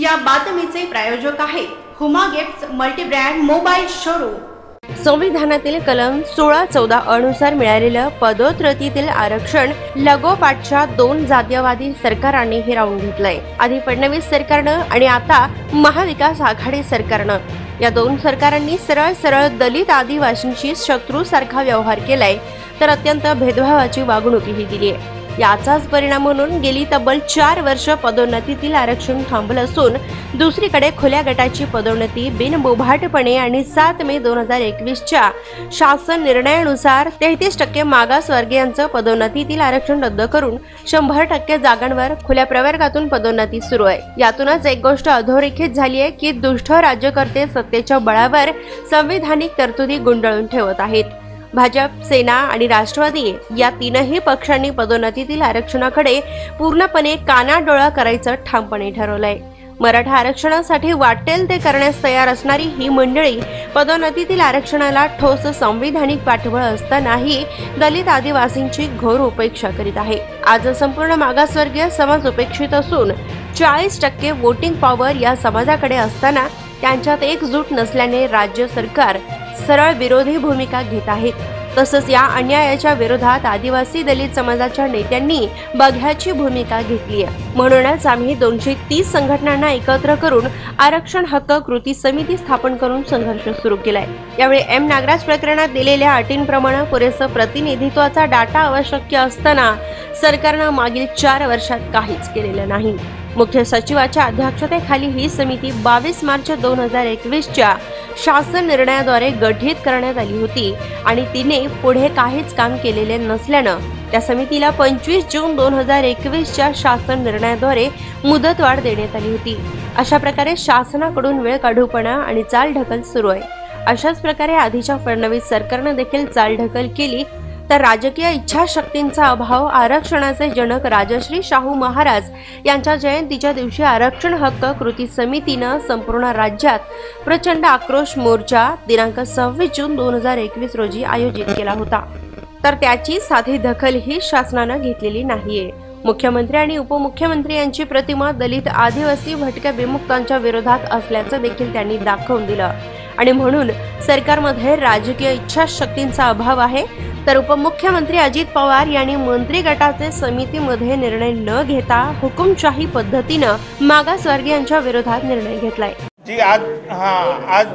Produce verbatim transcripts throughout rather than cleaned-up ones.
या बातमीचे प्रायोजक आहे Huma gifts multibrand mobile showroom. संविधानातील कलम सोळा चौदा अनुसार मिळालेलं पदोन्नतीतील आरक्षण लगोपाठच्या दोन जातीयवादी सरकारांनी हिरावून घेतलंय। आधी फडणवीस सरकारनं आणि आता महाविकास आघाडी सरकारनं, या दोन सरकारांनी सरळ सरळ दलित आदिवासींशी शत्रूसारखा व्यवहार केलाय, तर अत्यंत भेदभावाची वागणूकही दिली आहे। याचाच परिणाम म्हणून गेली तब्बल चार वर्ष पदोन्नतीतील आरक्षण थांबलं असून दुसरीकडे खुल्या गटाची पदोन्नती बिनबोभाटपणे आणि सात मे दोन हजार एकवीस च्या शासन निर्णयानुसार तेहतीस टक्के मागासवर्गीयांचं पदोन्नतीतील आरक्षण रद्द करून शंभर टक्के जागांवर खुल्या प्रवर्गातून पदोन्नती सुरू आहे। यातूनच एक गोष्ट अधोरेखित झाली आहे की दुष्ट राज्यकर्ते सत्तेच्या बळावर संविधानिक तरतुदी गुंडाळून ठेवत आहेत। भाजप, सेना आणि राष्ट्रवादी या तीनही पक्षांनी पदोन्नतीतील आरक्षणाकडे पूर्णपणे कानाडोळा करायचं ठामपणे ठरवलंय। मराठा आरक्षणासाठी वाटेल ते करण्यास तयार असणारी ही मंडळी पदोन्नतीतील आरक्षणाला ठोस संविधानिक पाठबळ असतानाही दलित आदिवासींची घोर उपेक्षा करीत आहे। आज संपूर्ण मागासवर्गीय समाज उपेक्षित असून चाळीस टक्के वोटिंग पॉवर या समाजाकडे असताना त्यांच्यात एकजूट नसल्याने राज्य सरकार सरळ विरोधी भूमिका घेत आहेत। तसंच या अन्यायाच्या विरोधात आदिवासी दलित समाजाच्या नेत्यांनी बघ्याची भूमिका घेतली आहे। म्हणूनच आम्ही दोनशे तीस संघटनांना एकत्र करून आरक्षण हक्क कृती समिती स्थापन करून संघर्ष सुरू केलाय। यावेळी एम नागराज प्रकरणात दिलेल्या अटींप्रमाणे पुरेसं प्रतिनिधित्वाचा डाटा आवश्यक असताना सरकारनं मागील चार वर्षात काहीच केलेलं नाही। मुख्य सचिवाच्या अध्यक्षतेखाली ही समिती बावीस मार्च दोन हजार एकवीस च्या शासन निर्णयाद्वारे गठीत करण्यात आली होती आणि तिने पुढे काहीच काम केलेले नसल्यानं त्या समितीला पंचवीस जून दोन हजार एकवीस च्या शासन निर्णयाद्वारे मुदतवाढ देण्यात आली होती। अशा प्रकारे शासनाकडून वेळ काढूपणा आणि चालढकल सुरू आहे। अशाच प्रकारे आधीच्या फडणवीस सरकारने देखील चालढकल केली तर राजकीय इच्छाशक्तींचा अभाव आरक्षणाचे जनक राजश्री शाहू महाराज यांच्या जयंतीच्या दिवशी आरक्षण हक्क कृती समितीनं संपूर्ण राज्यात प्रचंड आक्रोश मोर्चा दिनांक सव्वीस जून दोन हजार एकवीस रोजी आयोजित केला होता, तर त्याची साधी दखल ही शासनानं घेतलेली नाहीये। मुख्यमंत्री आणि उपमुख्यमंत्री यांची प्रतिमा दलित आदिवासी भटक्या विमुक्तांच्या विरोधात असल्याचं देखील त्यांनी दाखवून दिलं आणि म्हणून सरकारमध्ये राजकीय इच्छाशक्तींचा अभाव आहे, तर उपमुख्यमंत्री अजित पवार यांनी मंत्री गटाचे समितीमध्ये निर्णय न घेता हुकुमशाही पद्धतीनं मागासवर्गीयांच्या विरोधात निर्णय घेतलाय। जी आज हाँ आज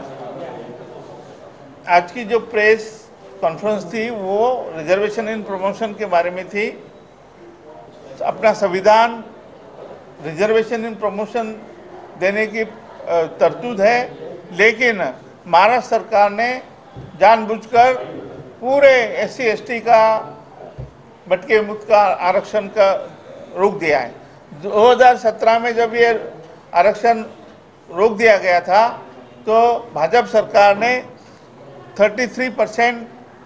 आज की जो प्रेस कॉन्फ्रेंस थी वो रिजर्वेशन इन प्रमोशन के बारे में थी। अपना संविधान रिजर्वेशन इन प्रमोशन देने की तरतूद है, लेकिन महाराष्ट्र सरकार ने जानबूझकर पूरे एस सी एस टी का भटके विमुक्त का आरक्षण का रोक दिया है। दो हज़ार सत्रह में जब ये आरक्षण रोक दिया गया था तो भाजपा सरकार ने तैंतीस परसेंट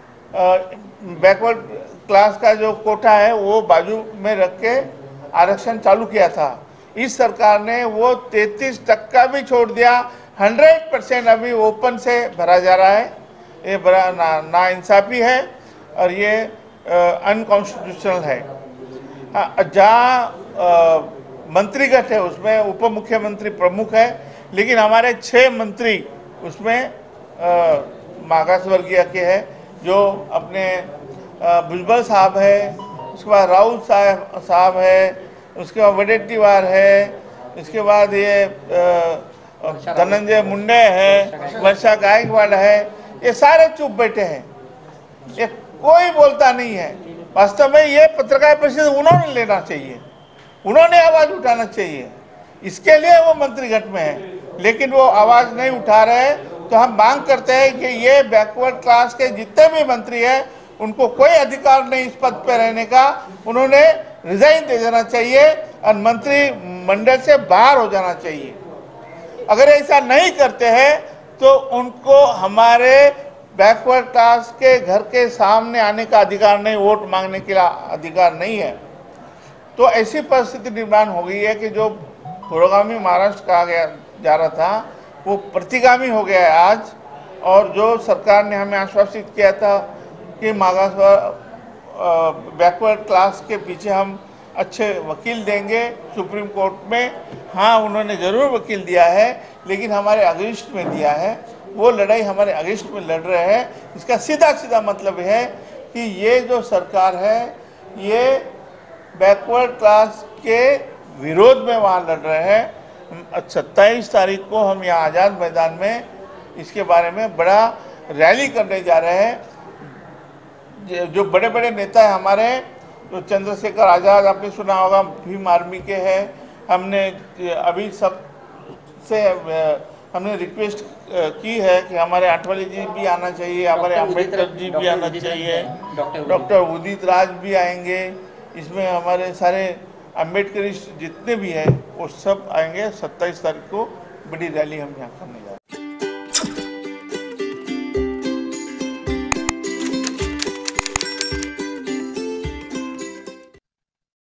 बैकवर्ड क्लास का जो कोटा है वो बाजू में रख के आरक्षण चालू किया था। इस सरकार ने वो तैंतीस टक्का भी छोड़ दिया। हंड्रेड परसेंट अभी ओपन से भरा जा रहा है। ये बड़ा ना नाइंसाफ़ी है और ये अनकॉन्स्टिट्यूशनल है। जहाँ मंत्रीगत है उसमें उप मुख्यमंत्री प्रमुख है, लेकिन हमारे छः मंत्री उसमें मागासवर्गीय के हैं, जो अपने भुजबल साहब है, उसके बाद राउत साहब साहब है, उसके बाद वडेट्टीवार है, इसके बाद ये धनंजय मुंडे है, वर्षा गायकवाड़ है, ये सारे चुप बैठे हैं, ये कोई बोलता नहीं है। वास्तव में ये पत्रकार परिषद उन्होंने लेना चाहिए, उन्होंने आवाज़ उठाना चाहिए, इसके लिए वो मंत्रीगण में है, लेकिन वो आवाज़ नहीं उठा रहे। तो हम मांग करते हैं कि ये बैकवर्ड क्लास के जितने भी मंत्री हैं उनको कोई अधिकार नहीं इस पद पर रहने का, उन्होंने रिजाइन दे देना चाहिए और मंत्री मंडल से बाहर हो जाना चाहिए। अगर ऐसा नहीं करते हैं तो उनको हमारे बैकवर्ड क्लास के घर के सामने आने का अधिकार नहीं, वोट मांगने के अधिकार नहीं है। तो ऐसी परिस्थिति निर्माण हो गई है कि जो पुरोगामी महाराष्ट्र कहा गया जा रहा था वो प्रतिगामी हो गया है आज। और जो सरकार ने हमें आश्वासित किया था कि मागास बैकवर्ड क्लास के पीछे हम अच्छे वकील देंगे सुप्रीम कोर्ट में। हाँ, उन्होंने ज़रूर वकील दिया है, लेकिन हमारे अगेंस्ट में दिया है। वो लड़ाई हमारे अगेंस्ट में लड़ रहे हैं। इसका सीधा सीधा मतलब है कि ये जो सरकार है ये बैकवर्ड क्लास के विरोध में वहाँ लड़ रहे हैं। सत्ताईस तारीख को हम यहाँ आज़ाद मैदान में इसके बारे में बड़ा रैली करने जा रहे हैं। जो बड़े बड़े नेता हैं हमारे, तो चंद्रशेखर आज़ाद आपने सुना होगा, भीम आर्मी के हैं। हमने अभी सब से हमने रिक्वेस्ट की है कि हमारे आठवले जी भी आना चाहिए, हमारे अम्बेडकर जी भी आना चाहिए, डॉक्टर उदित राज भी आएंगे। इसमें हमारे सारे अम्बेडकरिस्ट जितने भी हैं वो सब आएंगे। सत्ताईस तारीख को बड़ी रैली हम यहाँ करने